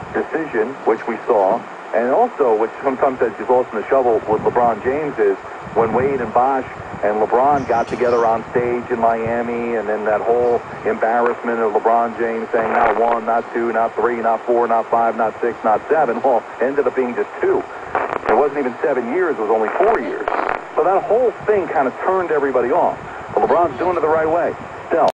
decision, which we saw, and also, which sometimes as you've lost in the shovel with LeBron James, is when Wade and Bosh and LeBron got together on stage in Miami, and then that whole embarrassment of LeBron James saying not 1, not 2, not 3, not 4, not 5, not 6, not 7, well, ended up being just 2. It wasn't even 7 years, it was only 4 years. So that whole thing kind of turned everybody off. But LeBron's doing it the right way.